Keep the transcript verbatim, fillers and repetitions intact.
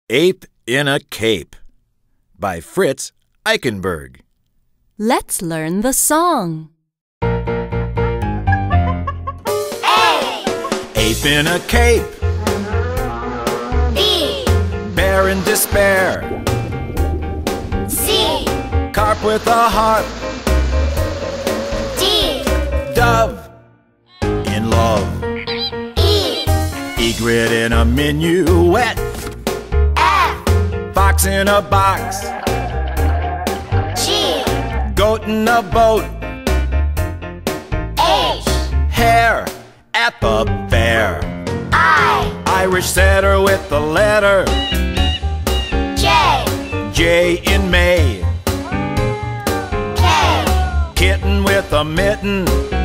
Ape in a Cape by Fritz Eichenberg. Let's learn the song. A. Ape in a cape. B. Bear in despair. C. Carp with a harp. D. Dove in love. E. Egret in a minuet. F. Fox in a box. G. Goat in a boat. H. Hare at the fair. I. Irish setter with the letter J. J in May. K. Kitten with a mitten.